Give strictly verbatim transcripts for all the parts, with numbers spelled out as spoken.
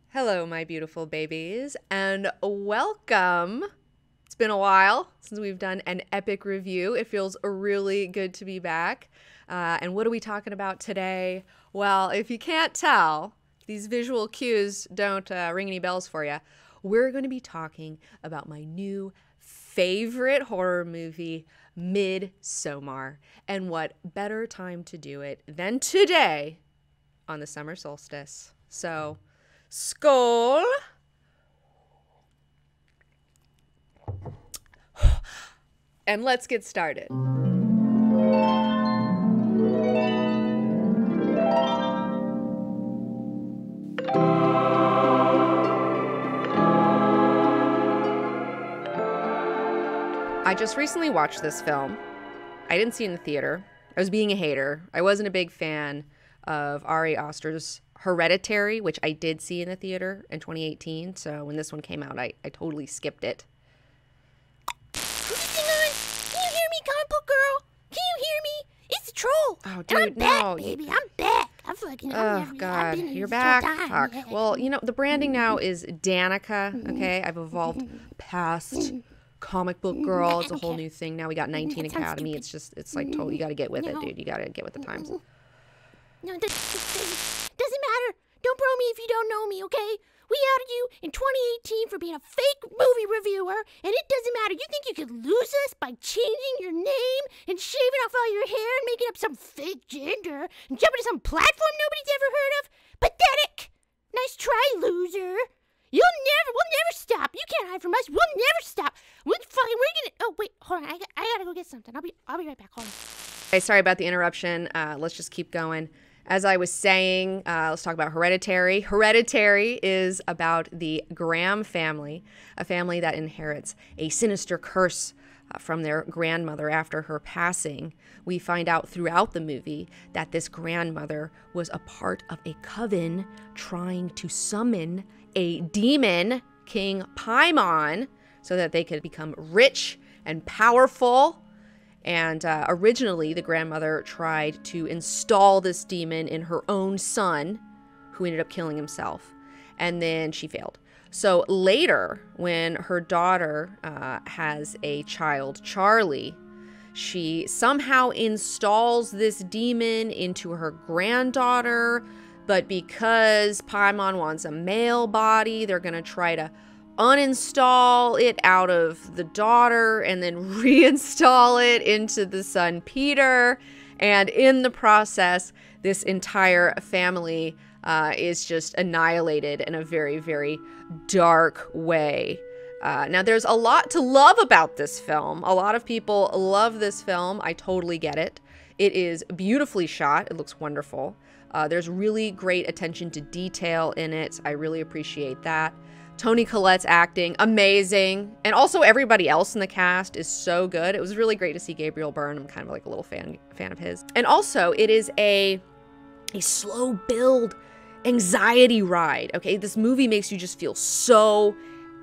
Hello, my beautiful babies, and welcome. It's been a while since we've done an epic review. It feels really good to be back. Uh, and what are we talking about today? Well, if you can't tell, these visual cues don't uh, ring any bells for you. We're going to be talking about my new favorite horror movie, Midsommar. And what better time to do it than today on the summer solstice. So, skål! And let's get started. I just recently watched this film. I didn't see it in the theater. I was being a hater. I wasn't a big fan of Ari Aster's Hereditary, which I did see in the theater in twenty eighteen. So when this one came out, I, I totally skipped it. What's going on? Can you hear me, comic book girl? Can you hear me? It's the troll. Oh, and I'm dude, back, no. baby. I'm back. I'm fucking. Oh, I'm never, God. I've been here You're this back? whole time. Fuck. Yeah. Well, you know, the branding now is Danika, okay? I've evolved past comic book girl. It's a whole new thing. Now we got nineteen That sounds Academy. stupid. It's just, it's like, totally, you got to get with it, No. dude. You got to get with the times. No, it doesn't, doesn't matter. Don't bro me if you don't know me, okay? We outed you in twenty eighteen for being a fake movie reviewer, and it doesn't matter. You think you could lose us by changing your name and shaving off all your hair and making up some fake gender and jumping to some platform nobody's ever heard of? Pathetic! Nice try, loser. You'll never, we'll never stop. You can't hide from us. We'll never stop. We're fucking, we're gonna, oh, wait, hold on. I, got, I gotta go get something. I'll be, I'll be right back. Hold on. Hey, sorry about the interruption. Uh, let's just keep going. As I was saying, uh, let's talk about Hereditary. Hereditary is about the Graham family, a family that inherits a sinister curse uh, from their grandmother after her passing. We find out throughout the movie that this grandmother was a part of a coven trying to summon a demon, King Paimon, so that they could become rich and powerful. And uh, originally, the grandmother tried to install this demon in her own son, who ended up killing himself. And then she failed. So later, when her daughter uh, has a child, Charlie, she somehow installs this demon into her granddaughter. But because Paimon wants a male body, they're going to try to uninstall it out of the daughter and then reinstall it into the son Peter. And in the process, this entire family uh, is just annihilated in a very, very dark way. Uh, now, there's a lot to love about this film. A lot of people love this film. I totally get it. It is beautifully shot. It looks wonderful. Uh, there's really great attention to detail in it. I really appreciate that. Toni Collette's acting, amazing. And also everybody else in the cast is so good. It was really great to see Gabriel Byrne. I'm kind of like a little fan fan of his. And also it is a, a slow build anxiety ride. Okay, this movie makes you just feel so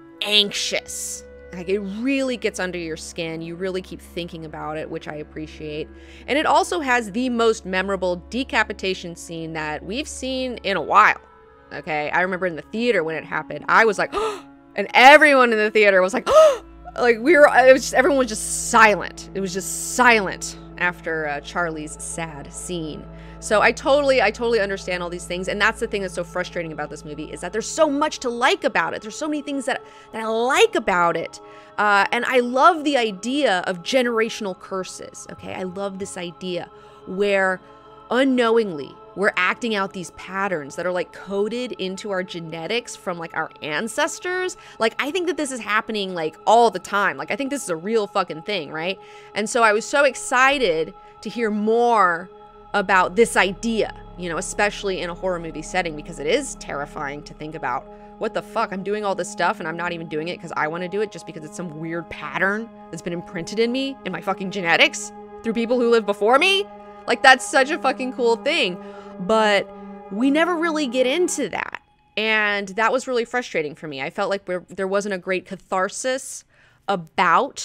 anxious. Like it really gets under your skin. You really keep thinking about it, which I appreciate. And it also has the most memorable decapitation scene that we've seen in a while. Okay, I remember in the theater when it happened, I was like, oh, and everyone in the theater was like, oh, like we were, it was just, everyone was just silent. It was just silent after uh, Charlie's sad scene. So I totally, I totally understand all these things. And that's the thing that's so frustrating about this movie is that there's so much to like about it. There's so many things that, that I like about it. Uh, and I love the idea of generational curses. Okay, I love this idea where unknowingly, we're acting out these patterns that are like coded into our genetics from like our ancestors. Like, I think that this is happening like all the time. Like, I think this is a real fucking thing, right? And so I was so excited to hear more about this idea, you know, especially in a horror movie setting, because it is terrifying to think about. What the fuck? I'm doing all this stuff and I'm not even doing it because I want to do it, just because it's some weird pattern that's been imprinted in me, in my fucking genetics, through people who lived before me. Like, that's such a fucking cool thing. But we never really get into that. And that was really frustrating for me. I felt like we're, there wasn't a great catharsis about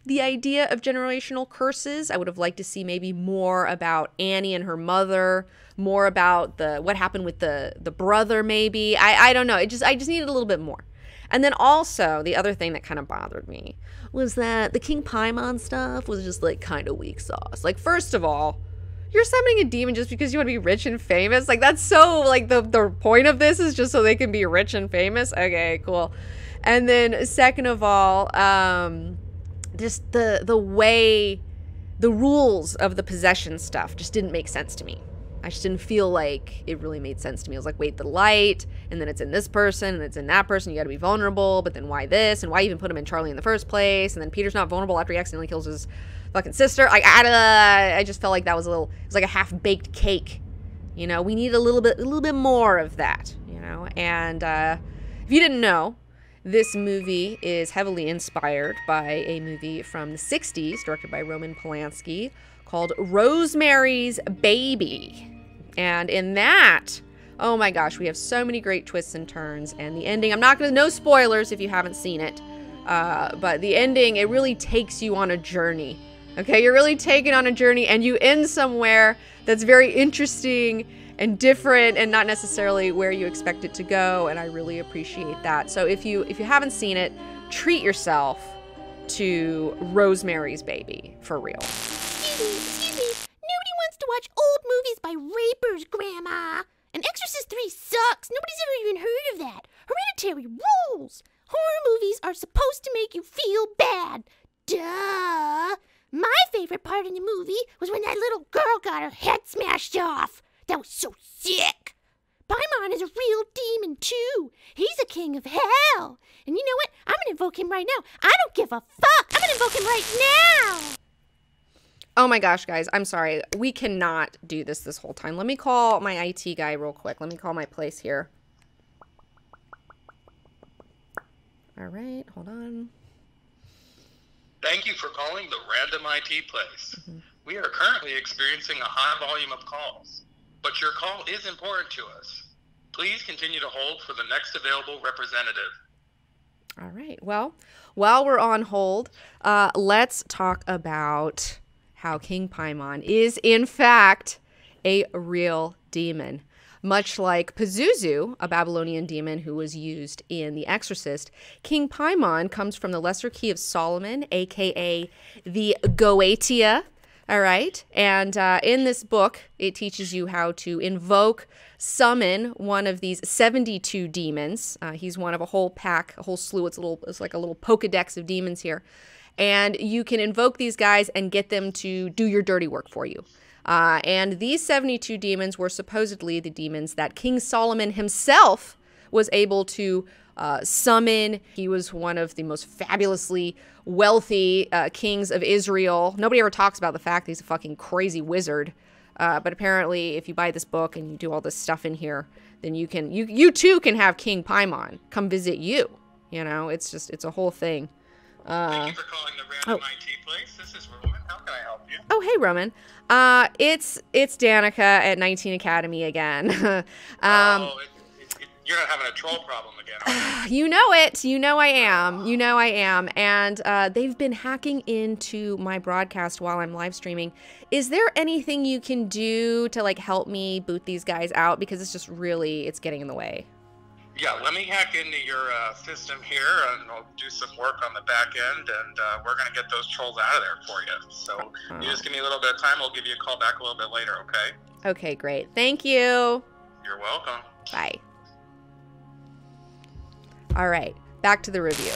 the idea of generational curses. I would have liked to see maybe more about Annie and her mother, more about the what happened with the the brother maybe. I, I don't know. It just I just needed a little bit more. And then also, the other thing that kind of bothered me was that the King Paimon stuff was just like kind of weak sauce. Like, first of all, you're summoning a demon just because you want to be rich and famous? Like, that's so, like, the, the point of this is just so they can be rich and famous? Okay, cool. And then, second of all, um, just the, the way, the rules of the possession stuff just didn't make sense to me. I just didn't feel like it really made sense to me. I was like, wait, the light, and then it's in this person, and it's in that person, you gotta be vulnerable, but then why this, and why even put him in Charlie in the first place, and then Peter's not vulnerable after he accidentally kills his fucking sister. Like, I, I just felt like that was a little, it was like a half-baked cake, you know? We need a little bit, a little bit more of that, you know? And uh, if you didn't know, this movie is heavily inspired by a movie from the sixties, directed by Roman Polanski, called Rosemary's Baby. And in that, oh my gosh, we have so many great twists and turns. And the ending, I'm not gonna, no spoilers if you haven't seen it, uh, but the ending, it really takes you on a journey. Okay, you're really taken on a journey and you end somewhere that's very interesting and different and not necessarily where you expect it to go. And I really appreciate that. So if you, if you haven't seen it, treat yourself to Rosemary's Baby, for real. Excuse me, nobody wants to watch old movies by rapers, Grandma. And Exorcist three sucks. Nobody's ever even heard of that. Hereditary rules. Horror movies are supposed to make you feel bad. Duh. My favorite part in the movie was when that little girl got her head smashed off. That was so sick. Paimon is a real demon, too. He's a king of hell. And you know what? I'm going to invoke him right now. I don't give a fuck. I'm going to invoke him right now. Oh my gosh, guys, I'm sorry. We cannot do this this whole time. Let me call my I T guy real quick. Let me call my place here. All right, hold on. Thank you for calling the Random I T place. Mm-hmm. We are currently experiencing a high volume of calls, but your call is important to us. Please continue to hold for the next available representative. All right, well, while we're on hold, uh, let's talk about how King Paimon is, in fact, a real demon. Much like Pazuzu, a Babylonian demon who was used in The Exorcist, King Paimon comes from the Lesser Key of Solomon, a k a the Goetia, all right? And uh, in this book, it teaches you how to invoke, summon one of these seventy-two demons. Uh, he's one of a whole pack, a whole slew. It's, a little, it's like a little Pokedex of demons here. And you can invoke these guys and get them to do your dirty work for you. Uh, and these seventy-two demons were supposedly the demons that King Solomon himself was able to uh, summon. He was one of the most fabulously wealthy uh, kings of Israel. Nobody ever talks about the fact that he's a fucking crazy wizard. Uh, but apparently, if you buy this book and you do all this stuff in here, then you can, you, you too can have King Paimon come visit you. You know, it's just, it's a whole thing. Uh, Thank you for calling the Random oh. I T place. This is Roman. How can I help you? Oh, hey, Roman. Uh, it's it's Danika at nineteen Academy again. um, oh, it, it, it, you're not having a troll problem again, are you? You know it. You know I am. You know I am. And uh, they've been hacking into my broadcast while I'm live streaming. Is there anything you can do to like help me boot these guys out? Because it's just really, it's getting in the way. Yeah, let me hack into your uh, system here, and I'll do some work on the back end, and uh, we're going to get those trolls out of there for you. So uh-huh. you just give me a little bit of time. I'll give you a call back a little bit later, okay? Okay, great. Thank you. You're welcome. Bye. All right, back to the review.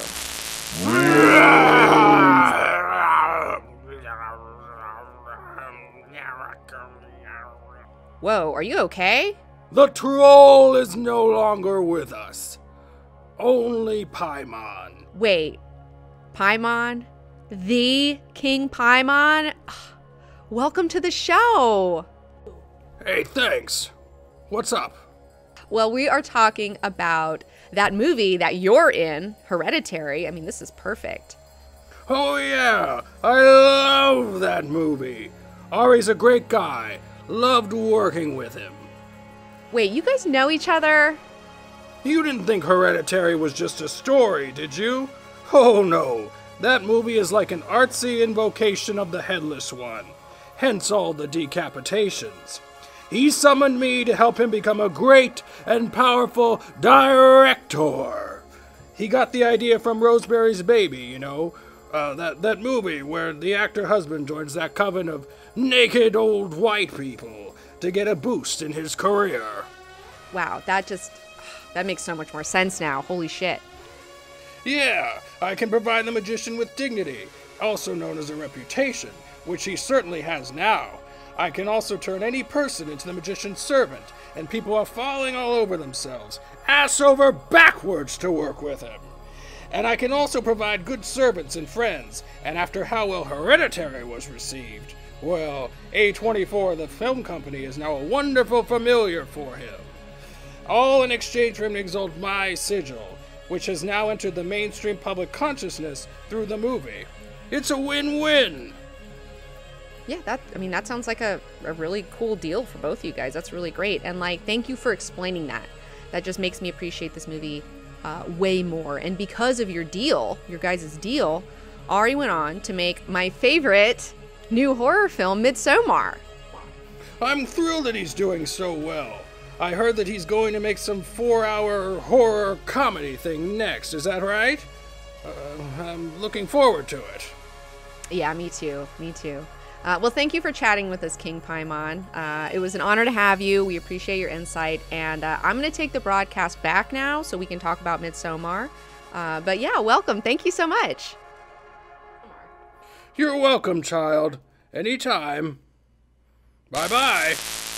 Whoa, are you okay? The troll is no longer with us. Only Paimon. Wait, Paimon? The King Paimon? Welcome to the show. Hey, thanks. What's up? Well, we are talking about that movie that you're in, Hereditary. I mean, this is perfect. Oh yeah, I love that movie. Ari's a great guy. Loved working with him. Wait, you guys know each other? You didn't think Hereditary was just a story, did you? Oh no, That movie is like an artsy invocation of the Headless One, hence all the decapitations. He summoned me to help him become a great and powerful director. He got the idea from Rosemary's Baby, you know, uh, that, that movie where the actor husband joins that coven of naked old white people to get a boost in his career. Wow, that just, that makes so much more sense now. Holy shit. Yeah, I can provide the magician with dignity, also known as a reputation, which he certainly has now. I can also turn any person into the magician's servant, and people are falling all over themselves, ass over backwards to work with him. And I can also provide good servants and friends, and after how well Hereditary was received, well, A twenty-four, the film company, is now a wonderful familiar for him. All in exchange for him to exalt my sigil, which has now entered the mainstream public consciousness through the movie. It's a win-win! Yeah, that, I mean, that sounds like a, a really cool deal for both of you guys. That's really great. And, like, thank you for explaining that. That just makes me appreciate this movie uh, way more. And because of your deal, your guys' deal, Ari went on to make my favorite new horror film, Midsommar. I'm thrilled that he's doing so well. I heard that he's going to make some four-hour horror comedy thing next. Is that right? Uh, I'm looking forward to it. Yeah, me too. Me too. Uh, well, thank you for chatting with us, King Paimon. Uh, it was an honor to have you. We appreciate your insight. And uh, I'm going to take the broadcast back now so we can talk about Midsommar. Uh, but yeah, welcome. Thank you so much. You're welcome, child. Anytime. Bye-bye.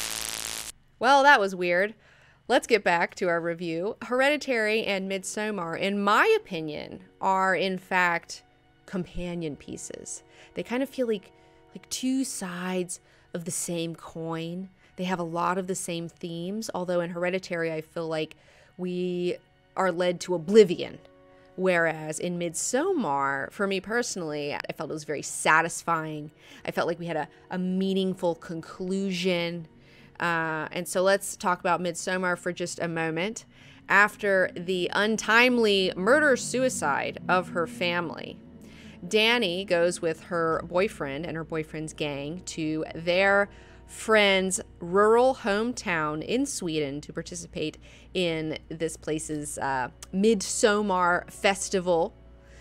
Well, that was weird. Let's get back to our review. Hereditary and Midsommar, in my opinion, are in fact companion pieces. They kind of feel like like two sides of the same coin. They have a lot of the same themes, although in Hereditary I feel like we are led to oblivion. Whereas in Midsommar, for me personally, I felt it was very satisfying. I felt like we had a, a meaningful conclusion. Uh, and so let's talk about Midsommar for just a moment. After the untimely murder-suicide of her family, Dani goes with her boyfriend and her boyfriend's gang to their friend's rural hometown in Sweden to participate in this place's uh, Midsommar festival.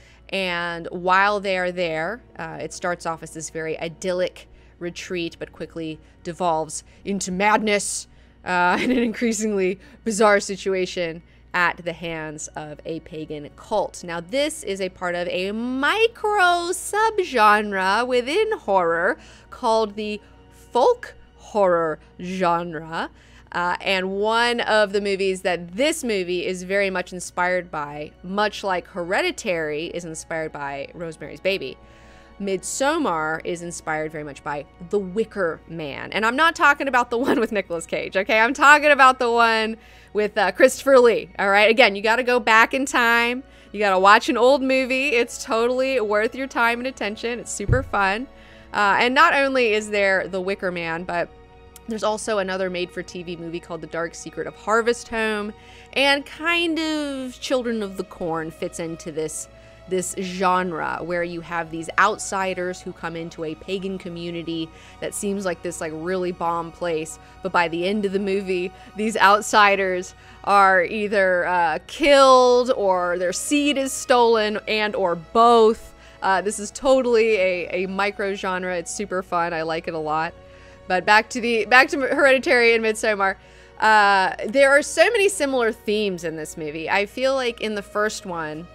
And while they're there, uh, it starts off as this very idyllic retreat, but quickly devolves into madness uh, and an increasingly bizarre situation at the hands of a pagan cult. Now, this is a part of a micro subgenre within horror called the folk horror genre. Uh, and one of the movies that this movie is very much inspired by, much like Hereditary is inspired by Rosemary's Baby, Midsommar is inspired very much by The Wicker Man. And I'm not talking about the one with Nicolas Cage, okay? I'm talking about the one with uh, Christopher Lee, all right? Again, you got to go back in time. You got to watch an old movie. It's totally worth your time and attention. It's super fun. Uh, and not only is there The Wicker Man, but there's also another made-for-T V movie called The Dark Secret of Harvest Home. And kind of Children of the Corn fits into this this genre where you have these outsiders who come into a pagan community that seems like this like really bomb place, but by the end of the movie these outsiders are either uh, killed or their seed is stolen and or both. Uh, this is totally a, a micro genre. It's super fun. I like it a lot. But back to the back to Hereditary and Midsommar. Uh, there are so many similar themes in this movie. I feel like in the first one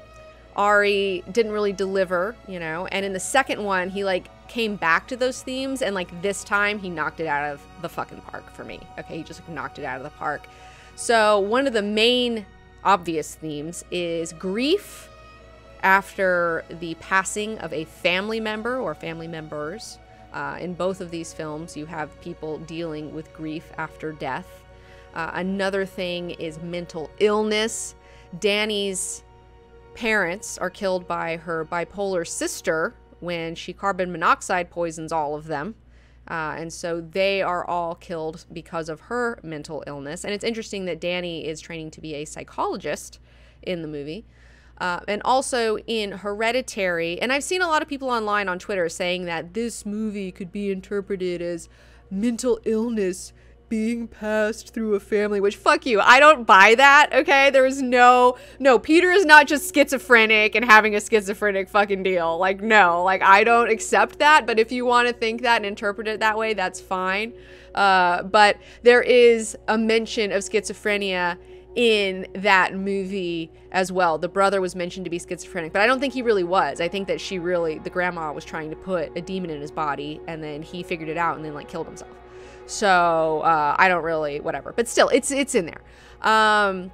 Ari didn't really deliver, you know, and in the second one, he, like, came back to those themes, and, like, this time, he knocked it out of the fucking park for me, okay? He just like, knocked it out of the park. So, one of the main obvious themes is grief after the passing of a family member or family members. Uh, in both of these films, you have people dealing with grief after death. Uh, another thing is mental illness. Dani's parents are killed by her bipolar sister when she carbon monoxide poisons all of them. Uh, and so they are all killed because of her mental illness. And it's interesting that Dani is training to be a psychologist in the movie. Uh, and also in Hereditary, and I've seen a lot of people online on Twitter saying that this movie could be interpreted as mental illness being passed through a family, which fuck you. I don't buy that, okay? There is no, no, Peter is not just schizophrenic and having a schizophrenic fucking deal. Like, no, like, I don't accept that, but if you want to think that and interpret it that way, that's fine. Uh, but there is a mention of schizophrenia in that movie as well. The brother was mentioned to be schizophrenic, but I don't think he really was. I think that she really, the grandma was trying to put a demon in his body, and then he figured it out and then like killed himself. So uh, I don't really, whatever, but still it's, it's in there. Um,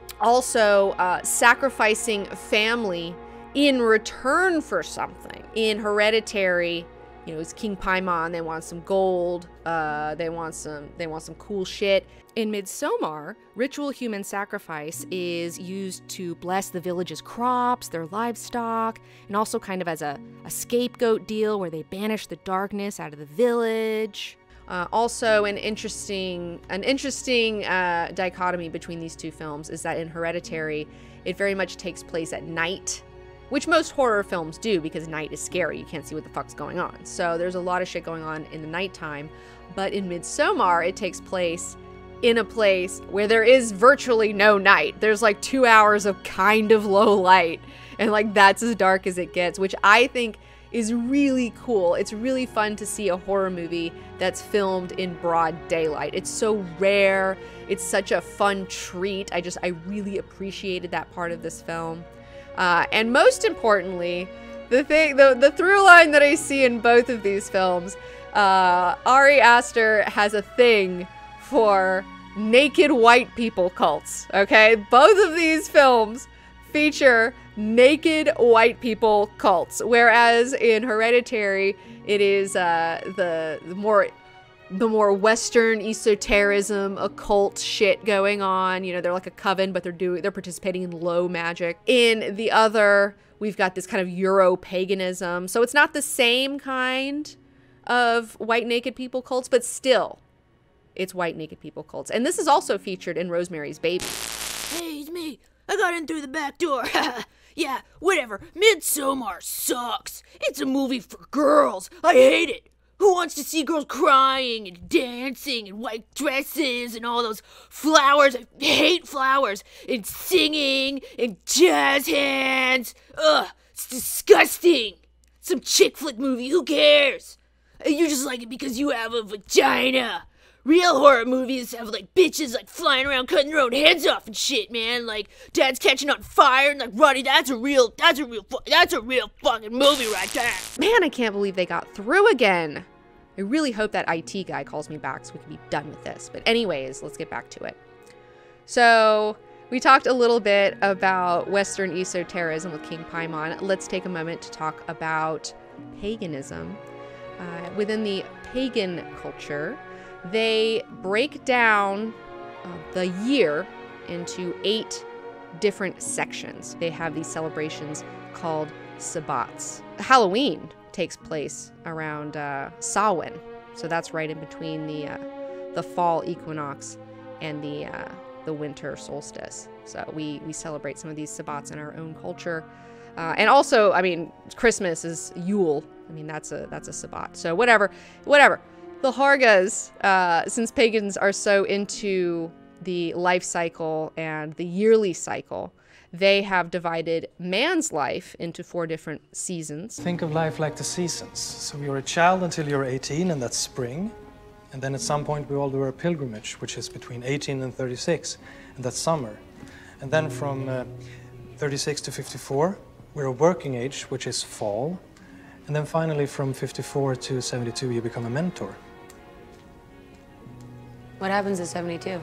also uh, sacrificing family in return for something. In Hereditary, you know, it's King Paimon. They want some gold. Uh, they want some. They want some cool shit. In Midsommar, ritual human sacrifice is used to bless the village's crops, their livestock, and also kind of as a, a scapegoat deal where they banish the darkness out of the village. Uh, also, an interesting, an interesting uh, dichotomy between these two films is that in Hereditary, it very much takes place at night, which most horror films do because night is scary. You can't see what the fuck's going on. So there's a lot of shit going on in the nighttime. But in Midsommar, it takes place in a place where there is virtually no night. There's like two hours of kind of low light. And like that's as dark as it gets, which I think is really cool. It's really fun to see a horror movie that's filmed in broad daylight. It's so rare. It's such a fun treat. I just, I really appreciated that part of this film. Uh, and most importantly, the thing, the, the through line that I see in both of these films, uh, Ari Aster has a thing for naked white people cults, okay? Both of these films feature naked white people cults, whereas in Hereditary, it is uh, the, the more the more Western esotericism, occult shit going on. You know, they're like a coven, but they're doing they're participating in low magic. In the other, we've got this kind of Euro paganism, so it's not the same kind of white naked people cults, but still, it's white naked people cults. And this is also featured in Rosemary's Baby. Hey, it's me. I got in through the back door. Yeah, whatever. Midsommar sucks. It's a movie for girls. I hate it. Who wants to see girls crying and dancing and white dresses and all those flowers? I hate flowers. And singing and jazz hands. Ugh, it's disgusting. Some chick flick movie, who cares? You just like it because you have a vagina. Real horror movies have like bitches like flying around cutting their own heads off and shit, man. Like dad's catching on fire and like Roddy, that's a real, that's a real, that's a real fucking movie right there. Man, I can't believe they got through again. I really hope that I T guy calls me back so we can be done with this. But anyways, let's get back to it. So we talked a little bit about Western esotericism with King Paimon. Let's take a moment to talk about paganism. Uh, within the pagan culture, they break down uh, the year into eight different sections. They have these celebrations called Sabbats. Halloween takes place around uh, Samhain, so that's right in between the uh, the fall equinox and the uh, the winter solstice. So we we celebrate some of these Sabbats in our own culture, uh, and also, I mean, Christmas is Yule. I mean, that's a that's a Sabbat. So whatever, whatever. The Hargas, uh, since pagans are so into the life cycle and the yearly cycle, they have divided man's life into four different seasons. Think of life like the seasons. So you're a child until you're eighteen, and that's spring. And then at some point we all do our pilgrimage, which is between eighteen and thirty-six, and that's summer. And then from uh, thirty-six to fifty-four, we're a working age, which is fall. And then finally from fifty-four to seventy-two, you become a mentor. What happens at seventy-two?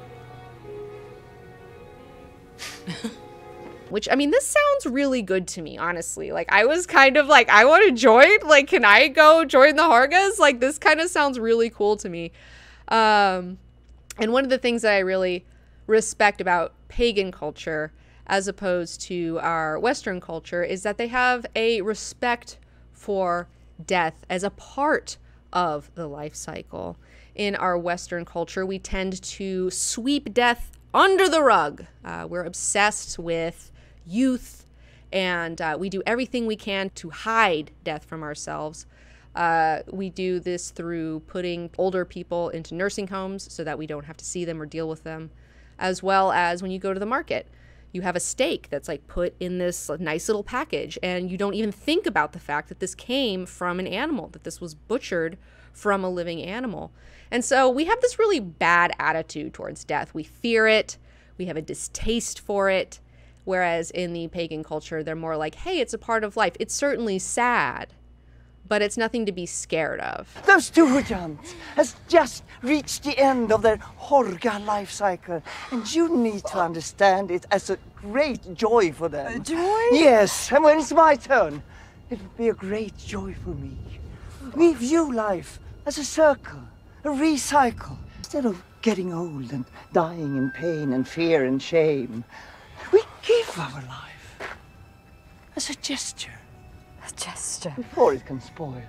Which, I mean, this sounds really good to me, honestly. Like, I was kind of like, I want to join. Like, can I go join the Hargas? Like, this kind of sounds really cool to me. Um, and one of the things that I really respect about pagan culture, as opposed to our Western culture, is that they have a respect for death as a part of the life cycle. In our Western culture, we tend to sweep death under the rug. Uh, we're obsessed with youth And uh, we do everything we can to hide death from ourselves. Uh, we do this through putting older people into nursing homes so that we don't have to see them or deal with them, as well as when you go to the market. You have a steak that's like put in this nice little package, and you don't even think about the fact that this came from an animal, that this was butchered from a living animal. And so we have this really bad attitude towards death. We fear it. We have a distaste for it. Whereas in the pagan culture, they're more like, hey, it's a part of life. It's certainly sad, but it's nothing to be scared of. Those two giants has just reached the end of their Horga life cycle, and you need to understand it as a great joy for them. Uh, joy? Yes, and when it's my turn, it will be a great joy for me. We view life as a circle, a recycle. Instead of getting old and dying in pain and fear and shame, we give our life as a gesture. A gesture? Before it can spoil.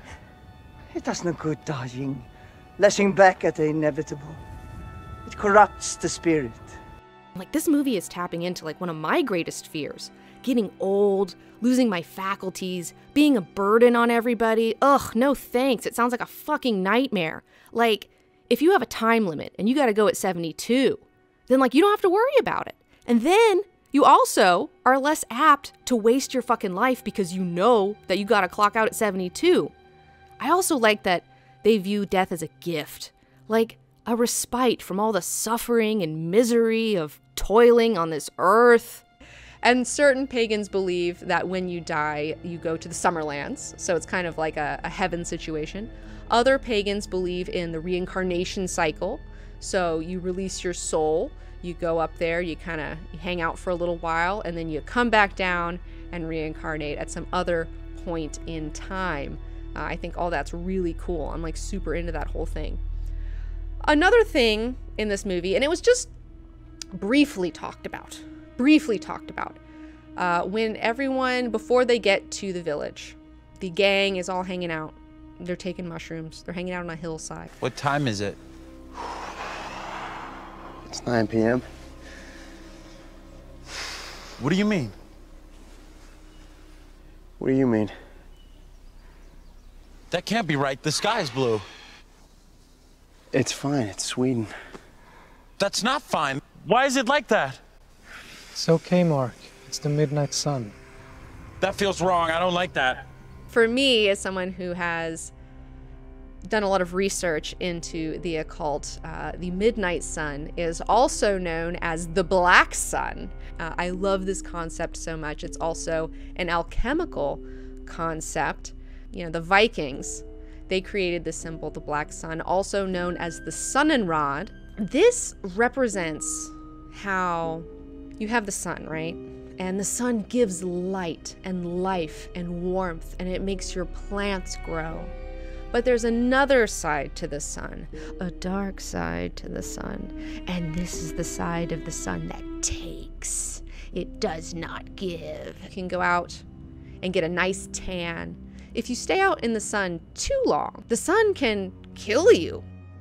It does no good dying, lashing back at the inevitable. It corrupts the spirit. Like, this movie is tapping into like one of my greatest fears. Getting old, losing my faculties, being a burden on everybody. Ugh, no thanks. It sounds like a fucking nightmare. Like, if you have a time limit and you gotta go at seventy-two, then like you don't have to worry about it. And then you also are less apt to waste your fucking life because you know that you gotta clock out at seventy-two. I also like that they view death as a gift, like a respite from all the suffering and misery of toiling on this earth. And certain pagans believe that when you die, you go to the Summerlands, so it's kind of like a, a heaven situation. Other pagans believe in the reincarnation cycle, so you release your soul, you go up there, you kind of hang out for a little while, and then you come back down and reincarnate at some other point in time. Uh, I think all that's really cool. I'm like super into that whole thing. Another thing in this movie, and it was just briefly talked about, briefly talked about, uh, when everyone, before they get to the village, the gang is all hanging out. They're taking mushrooms. They're hanging out on a hillside. What time is it? It's nine p m What do you mean? What do you mean? That can't be right. The sky's blue. It's fine. It's Sweden. That's not fine. Why is it like that? It's okay, Mark. It's the midnight sun. That feels wrong. I don't like that. For me, as someone who has done a lot of research into the occult, uh, the midnight sun is also known as the black sun. Uh, I love this concept so much. It's also an alchemical concept. You know, the Vikings, they created the symbol, the black sun, also known as the Sonnenrad. This represents how you have the sun, right? And the sun gives light and life and warmth, and it makes your plants grow. But there's another side to the sun, a dark side to the sun. And this is the side of the sun that takes. It does not give. You can go out and get a nice tan. If you stay out in the sun too long, the sun can kill you.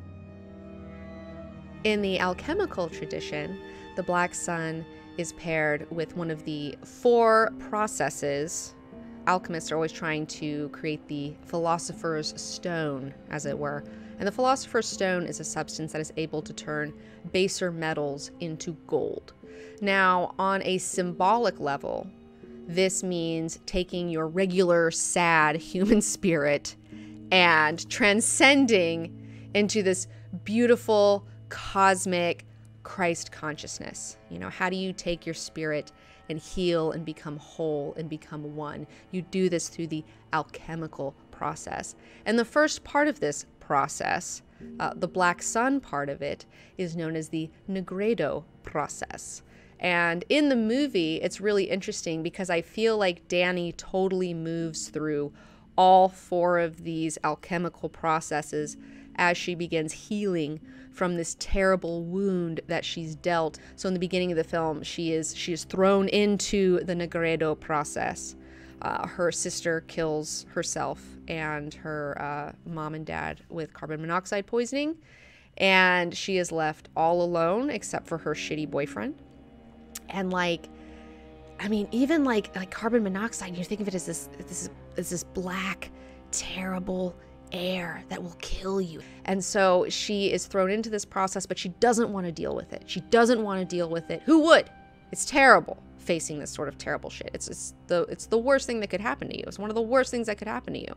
In the alchemical tradition, the black sun is paired with one of the four processes. Alchemists are always trying to create the philosopher's stone, as it were. And the philosopher's stone is a substance that is able to turn baser metals into gold. Now, on a symbolic level, this means taking your regular sad human spirit and transcending into this beautiful cosmic Christ consciousness. You know, how do you take your spirit and heal and become whole and become one? You do this through the alchemical process. And the first part of this process, uh, the black sun part of it, is known as the Negredo process. And in the movie, it's really interesting because I feel like Dani totally moves through all four of these alchemical processes as she begins healing from this terrible wound that she's dealt. So in the beginning of the film, she is she is thrown into the Negredo process. Uh, her sister kills herself and her uh, mom and dad with carbon monoxide poisoning, and she is left all alone except for her shitty boyfriend. And like, I mean, even like like carbon monoxide, you think of it as this this as this black, terrible air that will kill you. And so she is thrown into this process, but she doesn't want to deal with it. She doesn't want to deal with it. Who would? It's terrible facing this sort of terrible shit. It's, it's the it's the worst thing that could happen to you. It's one of the worst things that could happen to you.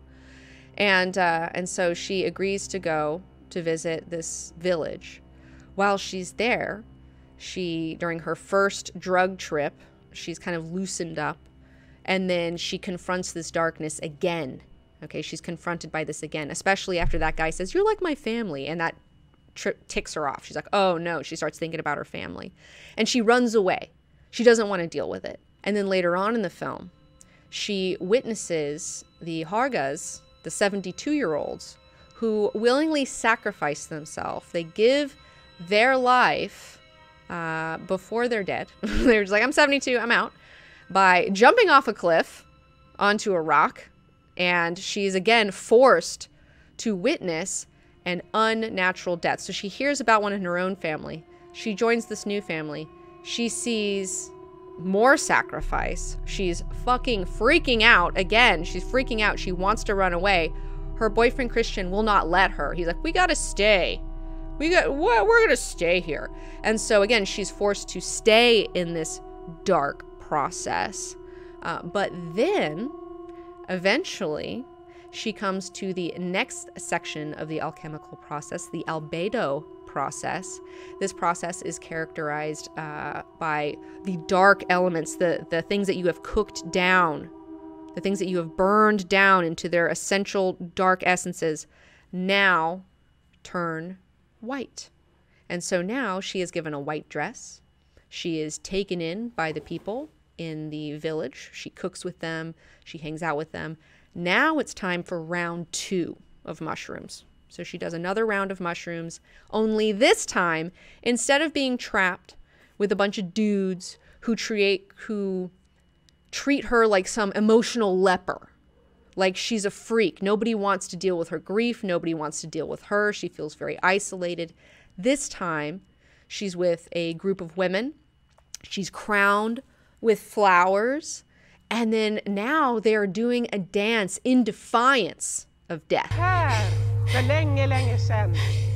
And uh, and so she agrees to go to visit this village. While she's there, she during her first drug trip, she's kind of loosened up, and then she confronts this darkness again. Okay, she's confronted by this again, especially after that guy says, "You're like my family," and that trip ticks her off. She's like, "Oh no," she starts thinking about her family, and she runs away. She doesn't want to deal with it. And then later on in the film, she witnesses the Hargas, the seventy-two-year-olds, who willingly sacrifice themselves. They give their life uh, before they're dead. They're just like, "I'm seventy-two, I'm out," by jumping off a cliff onto a rock. And she's again forced to witness an unnatural death. So she hears about one in her own family. She joins this new family. She sees more sacrifice. She's fucking freaking out again. She's freaking out. She wants to run away. Her boyfriend Christian will not let her. He's like, "We gotta stay. We got. What? We're gonna stay here." And so again, she's forced to stay in this dark process. Uh, but then, eventually, she comes to the next section of the alchemical process, the albedo process. This process is characterized uh, by the dark elements, the, the things that you have cooked down, the things that you have burned down into their essential dark essences, now turn white. And so now she is given a white dress. She is taken in by the people in the village. She cooks with them. She hangs out with them. Now it's time for round two of mushrooms. So she does another round of mushrooms, only this time, instead of being trapped with a bunch of dudes who treat, who treat her like some emotional leper, like she's a freak. Nobody wants to deal with her grief. Nobody wants to deal with her. She feels very isolated. This time, she's with a group of women. She's crowned with flowers, and then now they are doing a dance in defiance of death. Här, för länge, länge sedan,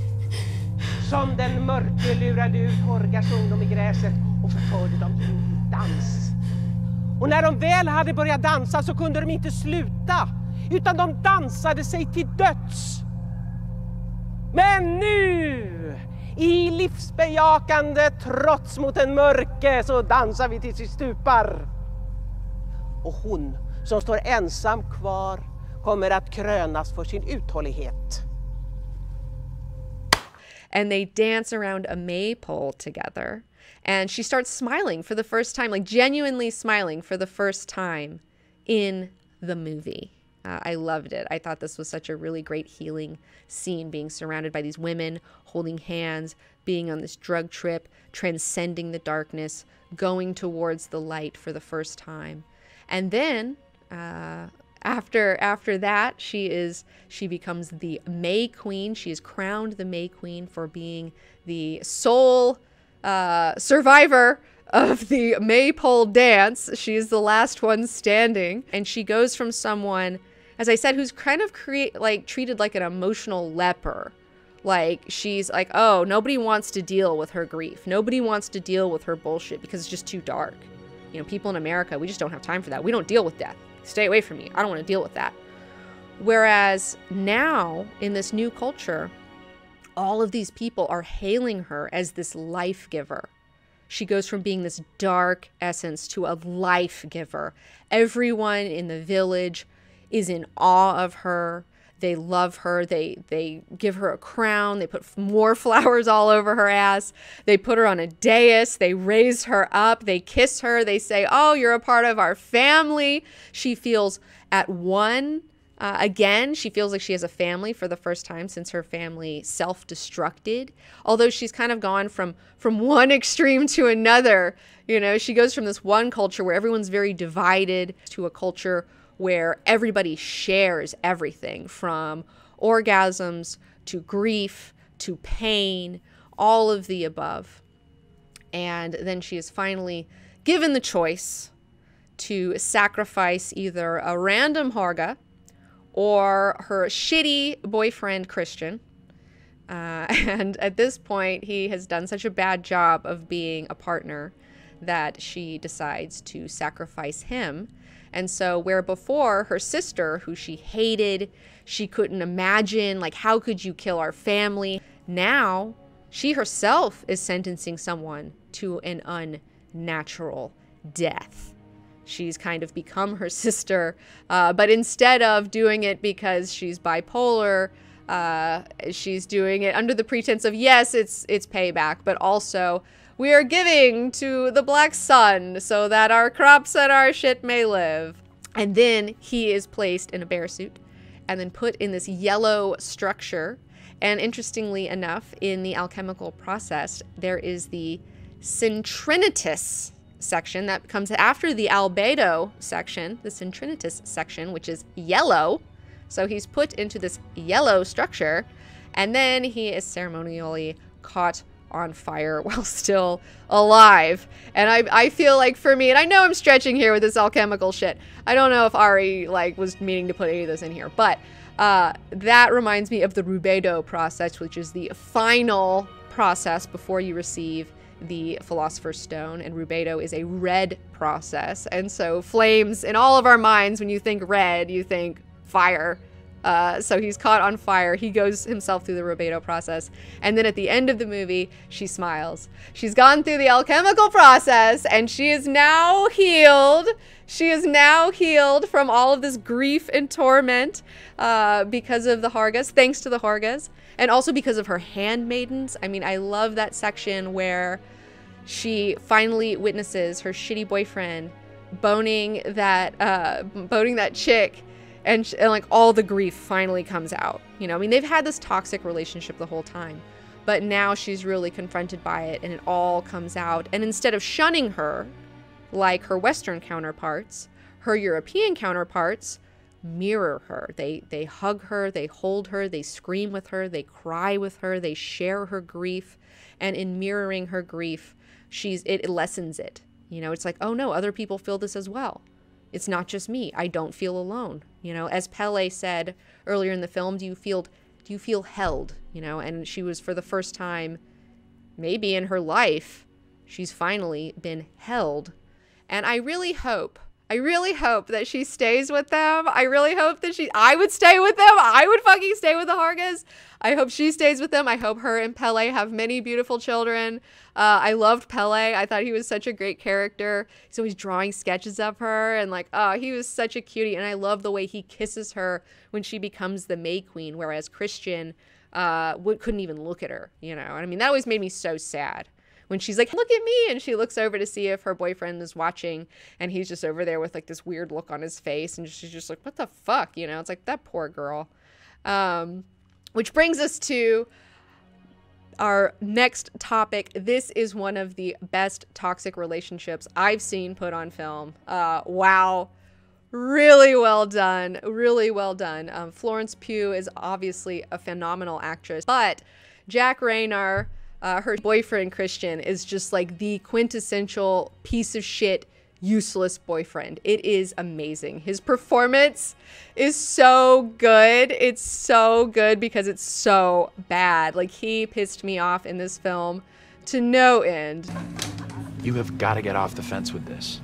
som den mörke lurade ut Horgas ungdom i gräset och förförde dem till en dans. Och när de väl hade börjat dansa så kunde de inte sluta, utan de dansade sig till döds. Men nu, i livsbejakande trots mot en mörke, så dansar vi tills vi stupar. Och hon som står ensam kvar kommer att krönas för sin uthållighet. And they dance around a maypole together. And she starts smiling for the first time, like genuinely smiling for the first time in the movie. Uh, I loved it. I thought this was such a really great healing scene, being surrounded by these women, holding hands, being on this drug trip, transcending the darkness, going towards the light for the first time. And then uh, after after that, she is she becomes the May Queen. She is crowned the May Queen for being the sole uh, survivor of the maypole dance. She is the last one standing, and she goes from someone, as I said, who's kind of create like treated like an emotional leper. Like, she's like, oh, nobody wants to deal with her grief. Nobody wants to deal with her bullshit because it's just too dark. You know, people in America, we just don't have time for that. We don't deal with death. Stay away from me. I don't want to deal with that. Whereas now, in this new culture, all of these people are hailing her as this life giver. She goes from being this dark essence to a life giver. Everyone in the village is in awe of her. They love her. They they give her a crown. They put more flowers all over her ass. They put her on a dais. They raise her up. They kiss her. They say, oh, you're a part of our family. She feels at one. Uh, again, she feels like she has a family for the first time since her family self-destructed. Although she's kind of gone from, from one extreme to another. You know, she goes from this one culture where everyone's very divided to a culture where everybody shares everything, from orgasms to grief to pain, all of the above. And then she is finally given the choice to sacrifice either a random Harga or her shitty boyfriend, Christian. Uh, and at this point, he has done such a bad job of being a partner that she decides to sacrifice him. And so where before her sister, who she hated, she couldn't imagine, like, how could you kill our family? Now she herself is sentencing someone to an unnatural death. She's kind of become her sister, uh, but instead of doing it because she's bipolar, uh, she's doing it under the pretense of, yes, it's it's payback, but also we are giving to the Black Sun so that our crops and our shit may live. And then he is placed in a bear suit and then put in this yellow structure. And interestingly enough, in the alchemical process, there is the Centrinitus section that comes after the albedo section, the Centrinitus section, which is yellow. So he's put into this yellow structure, and then he is ceremonially caught on fire while still alive. And I, I feel like for me, and I know I'm stretching here with this alchemical shit, I don't know if Ari like was meaning to put any of this in here, but uh, that reminds me of the rubedo process, which is the final process before you receive the Philosopher's Stone, and rubedo is a red process. And so flames, in all of our minds, when you think red, you think fire. Uh, so he's caught on fire. He goes himself through the rubedo process. And then at the end of the movie, she smiles. She's gone through the alchemical process, and she is now healed. She is now healed from all of this grief and torment uh, because of the Hargas, thanks to the Hargas, and also because of her handmaidens. I mean, I love that section where she finally witnesses her shitty boyfriend boning that, uh, boning that chick. And, sh and like all the grief finally comes out. You know, I mean, they've had this toxic relationship the whole time, but now she's really confronted by it, and it all comes out. And instead of shunning her like her Western counterparts, her European counterparts mirror her. They they hug her, they hold her, they scream with her, they cry with her, they share her grief, and in mirroring her grief, she's it, it lessens it. You know, it's like, oh no, other people feel this as well. It's not just me. I don't feel alone. You know, as Pele said earlier in the film, do you feel do you feel held? You know, and she was, for the first time, maybe in her life, she's finally been held. And I really hope, I really hope that she stays with them. I really hope that she, I would stay with them. I would fucking stay with the Hargas. I hope she stays with them. I hope her and Pele have many beautiful children. Uh, I loved Pele. I thought he was such a great character. He's always drawing sketches of her, and like, oh, he was such a cutie. And I love the way he kisses her when she becomes the May Queen, whereas Christian uh, would, couldn't even look at her, you know? And I mean, that always made me so sad. When she's like, look at me, and she looks over to see if her boyfriend is watching, and he's just over there with like this weird look on his face, and she's just like, what the fuck, you know? It's like, that poor girl. Um, which brings us to our next topic. This is one of the best toxic relationships I've seen put on film. Uh, wow. Really well done. Really well done. Um, Florence Pugh is obviously a phenomenal actress, but Jack Reynor, Uh, her boyfriend, Christian, is just like the quintessential piece of shit, useless boyfriend. It is amazing. His performance is so good. It's so good because it's so bad. Like, he pissed me off in this film to no end. You have got to get off the fence with this.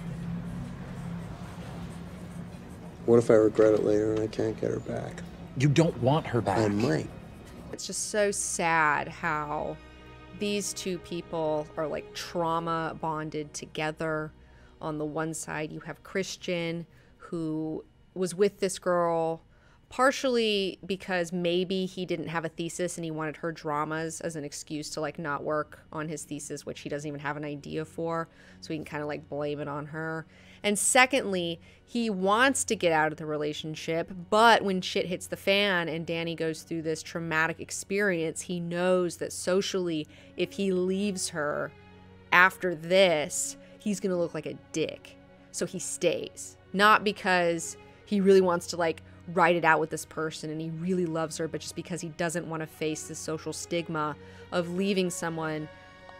What if I regret it later and I can't get her back? You don't want her back. I might. It's just so sad how these two people are like trauma bonded together. On the one side, you have Christian, who was with this girl partially because maybe he didn't have a thesis and he wanted her dramas as an excuse to like not work on his thesis, which he doesn't even have an idea for, so he can kind of like blame it on her. And secondly, he wants to get out of the relationship, but when shit hits the fan and Danny goes through this traumatic experience, he knows that socially, if he leaves her after this, he's gonna look like a dick. So he stays. Not because he really wants to like ride it out with this person and he really loves her, but just because he doesn't want to face the social stigma of leaving someone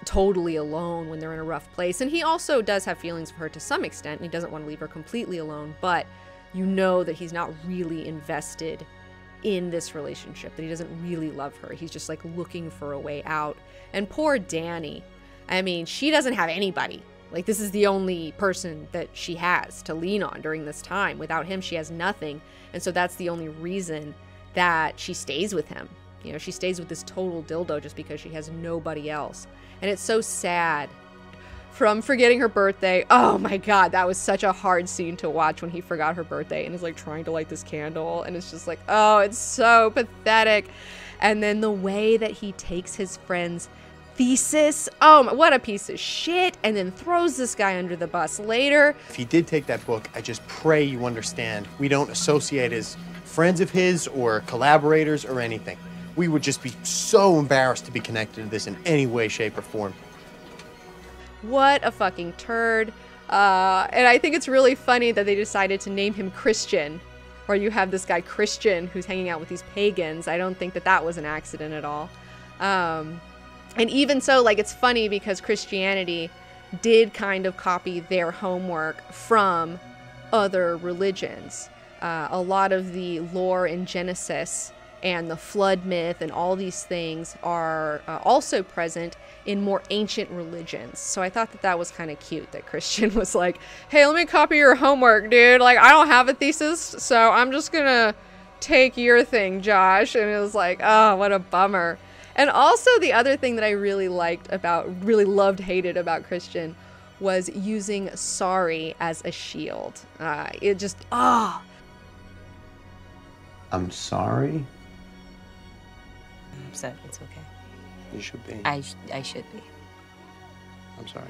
totally alone when they're in a rough place. And he also does have feelings for her to some extent, and he doesn't want to leave her completely alone, but you know that he's not really invested in this relationship, that he doesn't really love her. He's just like looking for a way out. And poor Dani, I mean, she doesn't have anybody. Like, this is the only person that she has to lean on during this time. Without him, she has nothing. And so that's the only reason that she stays with him. You know, she stays with this total dildo just because she has nobody else. And it's so sad. From forgetting her birthday, oh my god, that was such a hard scene to watch when he forgot her birthday and is like trying to light this candle, and it's just like, oh, it's so pathetic. And then the way that he takes his friend's thesis, oh my, what a piece of shit, and then throws this guy under the bus later. If he did take that book, I just pray you understand we don't associate as friends of his or collaborators or anything. We would just be so embarrassed to be connected to this in any way, shape, or form. What a fucking turd. Uh, and I think it's really funny that they decided to name him Christian. Or you have this guy Christian who's hanging out with these pagans. I don't think that that was an accident at all. Um, and even so, like, it's funny because Christianity did kind of copy their homework from other religions. Uh, a lot of the lore in Genesis and the flood myth and all these things are uh, also present in more ancient religions. So I thought that that was kind of cute that Christian was like, hey, let me copy your homework, dude. Like, I don't have a thesis, so I'm just gonna take your thing, Josh. And it was like, oh, what a bummer. And also the other thing that I really liked about, really loved, hated about Christian was using sorry as a shield. Uh, it just, ah. Oh. I'm sorry? So it's okay. You should be. I, sh I should be. I'm sorry.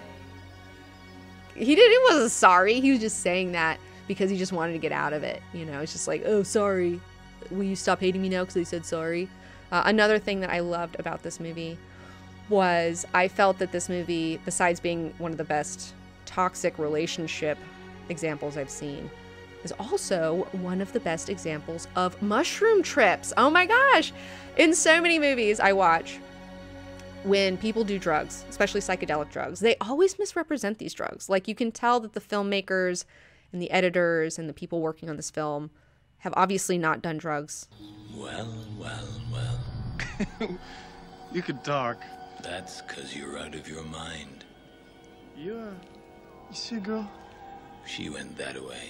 He didn't, he wasn't sorry. He was just saying that because he just wanted to get out of it. You know, it's just like, oh, sorry. Will you stop hating me now because I said sorry? Uh, another thing that I loved about this movie was I felt that this movie, besides being one of the best toxic relationship examples I've seen, is also one of the best examples of mushroom trips. Oh my gosh. In so many movies I watch, when people do drugs, especially psychedelic drugs, they always misrepresent these drugs. Like, you can tell that the filmmakers and the editors and the people working on this film have obviously not done drugs. Well, well, well. You could talk. That's because you're out of your mind. You, uh, you see a girl? She went that way.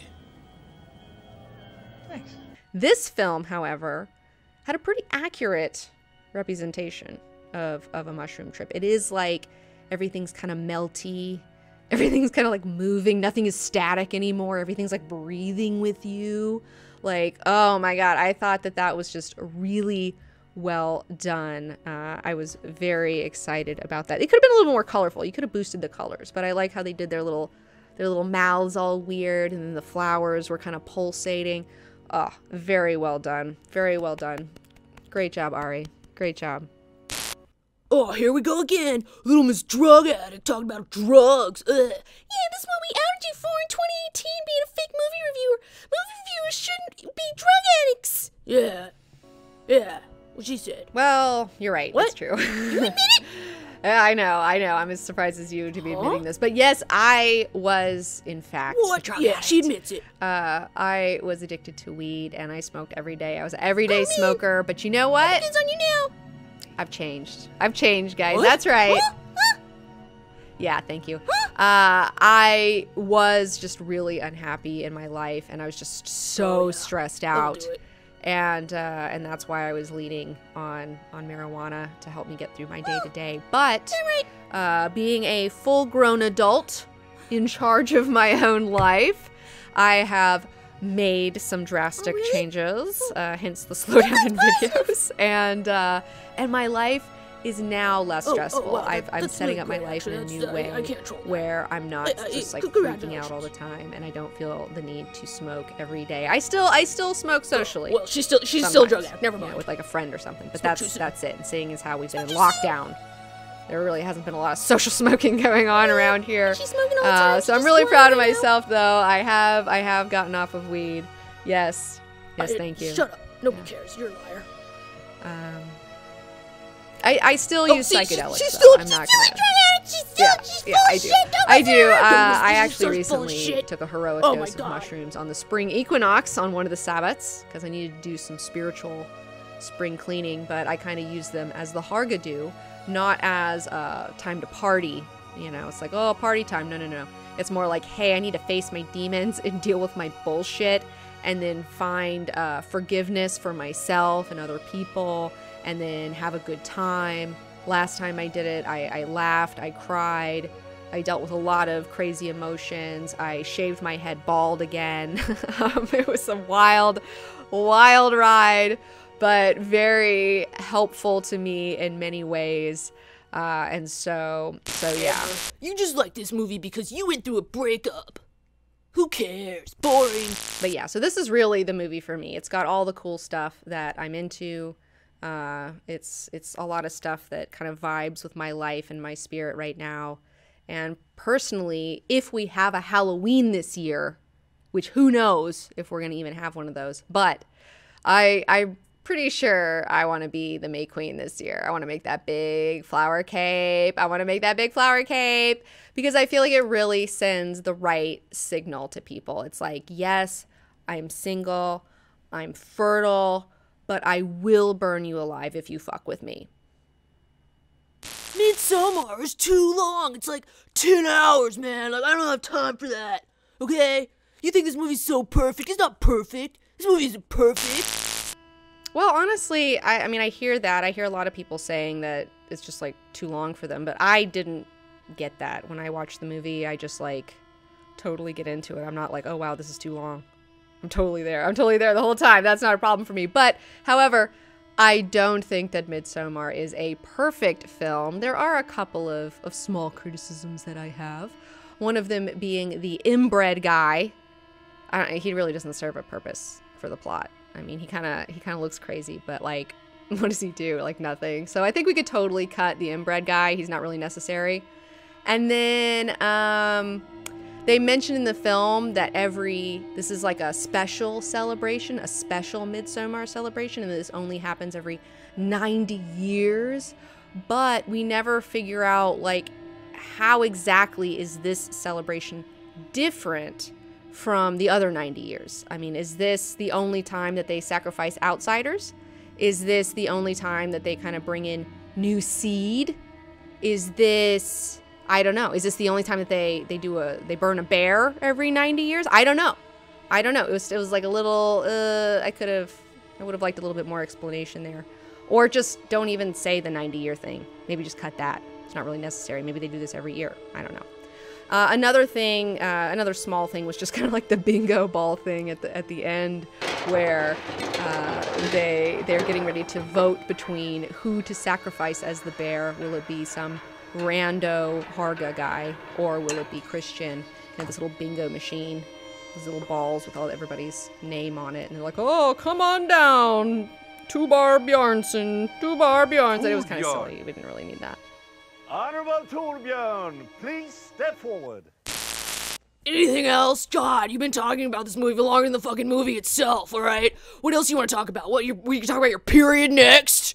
Thanks. This film, however, had a pretty accurate representation of, of a mushroom trip. It is like everything's kind of melty. Everything's kind of like moving. Nothing is static anymore. Everything's like breathing with you. Like, oh my God. I thought that that was just really well done. Uh, I was very excited about that. It could have been a little more colorful. You could have boosted the colors, but I like how they did their little, their little mouths all weird, and then the flowers were kind of pulsating. Oh, very well done. Very well done. Great job, Ari. Great job. Oh, here we go again. Little Miss Drug Addict talking about drugs. Ugh. Yeah, this is what we outed you for in twenty eighteen, being a fake movie reviewer. Movie reviewers shouldn't be drug addicts. Yeah. Yeah. What she said. Well, you're right. What? That's true. You admit it? I know, I know. I'm as surprised as you to be admitting huh? this. But yes, I was, in fact, what? a drug Yeah, addict. she admits it. Uh, I was addicted to weed, and I smoked every day. I was an everyday oh, smoker. But you know what? It's on you now. I've changed. I've changed, guys. What? That's right. Huh? Huh? Yeah, thank you. Huh? Uh, I was just really unhappy in my life, and I was just so oh, yeah. stressed Don't out. do it. And uh, and that's why I was leaning on on marijuana to help me get through my day to day. But uh, being a full-grown adult in charge of my own life, I have made some drastic oh, really? changes. Uh, hence the slowdown in videos, and uh, and my life is now less oh, stressful. Oh, wow. I've, that, I'm setting really up my great, life actually. in a new that's, way uh, I can't where I'm not uh, just uh, like freaking out all the time, and I don't feel the need to smoke every day. I still I still smoke socially. Well, she's still she's still drug addict. Never You know, mind. with like a friend or something. But Smoke that's too that's it. And seeing as how we've been in Smoke too lockdown, there really hasn't been a lot of social smoking going on Yeah, around here. She's smoking all the time. Uh, She's so I'm just really proud of lying, you know? myself, though. I have I have gotten off of weed. Yes, yes, I- thank you. Shut up. Nobody cares. You're a liar. Um, I, I still Oh, use see, psychedelics. She's though. still, I'm she's not still gonna. trying it. She's still, Yeah, she's yeah, full I of do. shit. Don't I listen do. to her. Uh, Don't I listen to actually her. She's full of recently shit. took a heroic Oh my dose of God. mushrooms on the spring equinox on one of the Sabbats because I needed to do some spiritual spring cleaning, but I kind of use them as the Harga do, not as uh, time to party. You know, it's like, oh, party time. No, no, no. It's more like, hey, I need to face my demons and deal with my bullshit and then find uh, forgiveness for myself and other people and then have a good time. Last time I did it, I, I laughed, I cried, I dealt with a lot of crazy emotions. I shaved my head bald again. um, it was a wild, wild ride, but very helpful to me in many ways. Uh, and so, so yeah. You just like this movie because you went through a breakup. Who cares? Boring. But yeah, so this is really the movie for me. It's got all the cool stuff that I'm into. Uh, it's it's a lot of stuff that kind of vibes with my life and my spirit right now. And personally, if we have a Halloween this year, which who knows if we're going to even have one of those, but I I'm pretty sure I want to be the May Queen this year. I want to make that big flower cape. I want to make that big flower cape because I feel like it really sends the right signal to people. It's like, yes, I'm single, I'm fertile, but I will burn you alive if you fuck with me. Midsommar is too long. It's like ten hours, man. Like, I don't have time for that. Okay? You think this movie's so perfect? It's not perfect. This movie isn't perfect. Well, honestly, I, I mean, I hear that. I hear a lot of people saying that it's just, like, too long for them. But I didn't get that. When I watched the movie, I just, like, totally get into it. I'm not like, oh, wow, this is too long. I'm totally there. I'm totally there the whole time. That's not a problem for me. But, however, I don't think that Midsommar is a perfect film. There are a couple of, of small criticisms that I have. One of them being the inbred guy. I don't, he really doesn't serve a purpose for the plot. I mean, he kind of he kind of looks crazy, but like, what does he do? Like nothing. So I think we could totally cut the inbred guy. He's not really necessary. And then um, they mentioned in the film that every this is like a special celebration, a special Midsommar celebration, and this only happens every ninety years. But we never figure out like how exactly is this celebration different from the other ninety years. I mean, is this the only time that they sacrifice outsiders? Is this the only time that they kind of bring in new seed? Is this, I don't know. Is this the only time that they, they do a, they burn a bear every ninety years? I don't know. I don't know. It was, it was like a little, uh, I could have, I would have liked a little bit more explanation there. Or just don't even say the ninety year thing. Maybe just cut that. It's not really necessary. Maybe they do this every year. I don't know. Uh, another thing, uh, another small thing was just kind of like the bingo ball thing at the at the end, where uh, they they're getting ready to vote between who to sacrifice as the bear. Will it be some rando Harga guy, or will it be Christian? They have this little bingo machine, these little balls with all everybody's name on it, and they're like, "Oh, come on down, Tubar Bjornsson, Tubar Bjornsson." It was kind of silly. We didn't really need that. Honorable Torbjörn, please step forward. Anything else? God, you've been talking about this movie longer than the fucking movie itself, alright? What else you want to talk about? What, you, we can talk about your period next?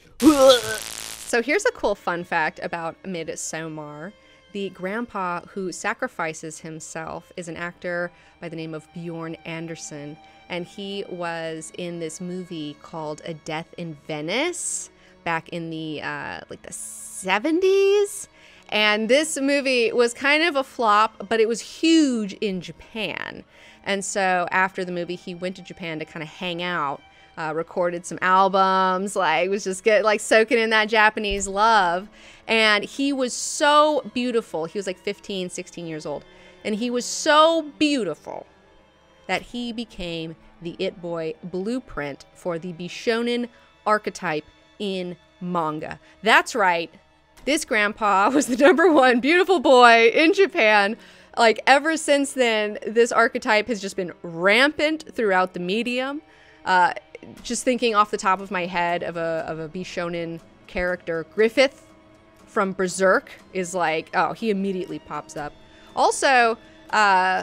So here's a cool fun fact about Midsommar. The grandpa who sacrifices himself is an actor by the name of Bjorn Anderson, and he was in this movie called A Death in Venice back in the, uh, like the seventies. And this movie was kind of a flop, but it was huge in Japan. And so after the movie, he went to Japan to kind of hang out, uh, recorded some albums, like was just get like soaking in that Japanese love. And he was so beautiful. He was like fifteen, sixteen years old. And he was so beautiful that he became the it boy blueprint for the Bishonen archetype in manga. That's right. This grandpa was the number one beautiful boy in Japan. Like, ever since then, this archetype has just been rampant throughout the medium. Uh, just thinking off the top of my head of a, of a Bishonen character, Griffith from Berserk is like, oh, he immediately pops up. Also, uh,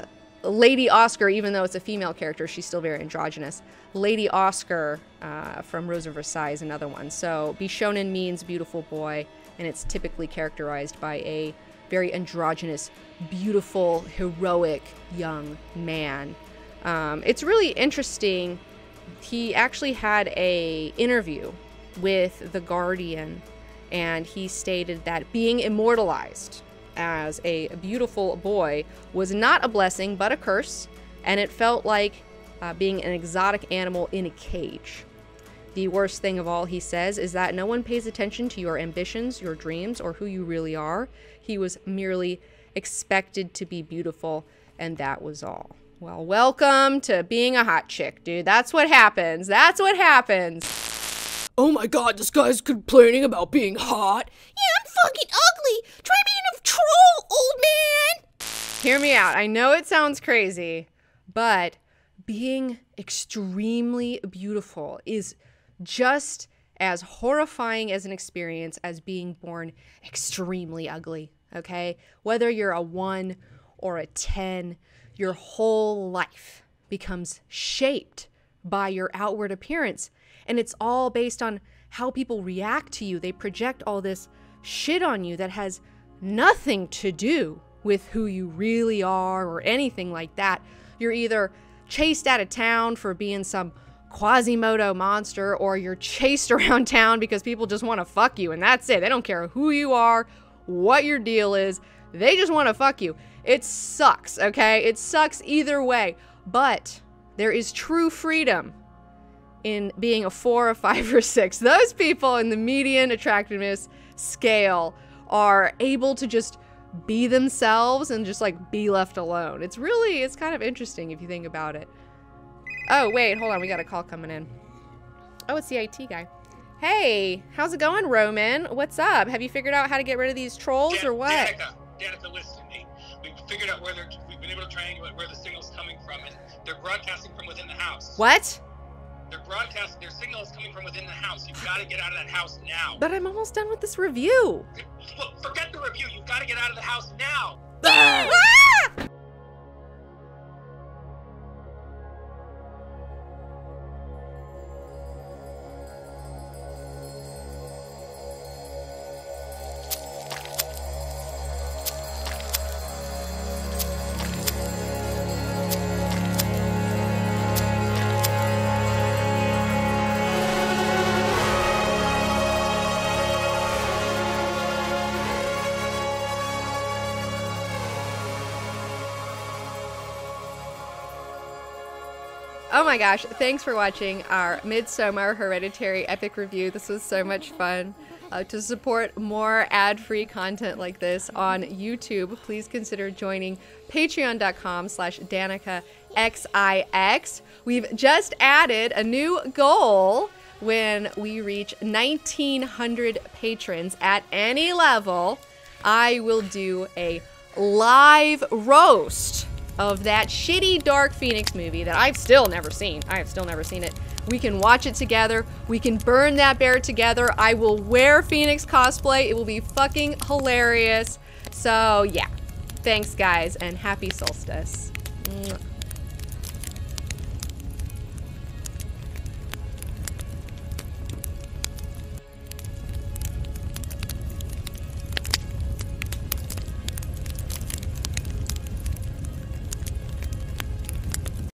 Lady Oscar, even though it's a female character, she's still very androgynous. Lady Oscar uh, from Rose of Versailles is another one. So Bishonen means beautiful boy, and it's typically characterized by a very androgynous, beautiful, heroic young man. Um, it's really interesting. He actually had a interview with The Guardian, and he stated that being immortalized as a beautiful boy was not a blessing but a curse, and it felt like uh, being an exotic animal in a cage. The worst thing of all, he says, is that no one pays attention to your ambitions, your dreams, or who you really are. He was merely expected to be beautiful, and that was all. Well, welcome to being a hot chick, dude. That's what happens. That's what happens. Oh my god, this guy's complaining about being hot. Yeah, I'm fucking ugly. Try being a troll, old man. Hear me out. I know it sounds crazy, but being extremely beautiful is just as horrifying as an experience as being born extremely ugly, okay? Whether you're a one or a ten, your whole life becomes shaped by your outward appearance. And it's all based on how people react to you. They project all this shit on you that has nothing to do with who you really are or anything like that. You're either chased out of town for being some Quasimodo monster, or you're chased around town because people just want to fuck you, and that's it. They don't care who you are, what your deal is. They just want to fuck you. It sucks, okay? It sucks either way. But there is true freedom in being a four, a five, or six. Those people in the median attractiveness scale are able to just be themselves and just like be left alone. It's really, it's kind of interesting if you think about it. Oh, wait, hold on. We got a call coming in. Oh, it's the I T guy. Hey, how's it going, Roman? What's up? Have you figured out how to get rid of these trolls Dan- or what? Danika, Danika, listen to me. We've figured out where they're, we've been able to triangulate where the signal's coming from, and they're broadcasting from within the house. What? They're broadcasting, their signal is coming from within the house. You've got to get out of that house now. But I'm almost done with this review. Look, forget the review. You've got to get out of the house now. Ah! Oh my gosh, thanks for watching our Midsommar Hereditary epic review. This was so much fun. Uh, to support more ad-free content like this on YouTube, please consider joining patreon.com slash DanikaXIX. We've just added a new goal. When we reach nineteen hundred patrons at any level, I will do a live roast of that shitty Dark Phoenix movie that I've still never seen. I have still never seen it. We can watch it together. We can burn that bear together. I will wear Phoenix cosplay. It will be fucking hilarious. So yeah, thanks guys, and happy solstice. Mwah.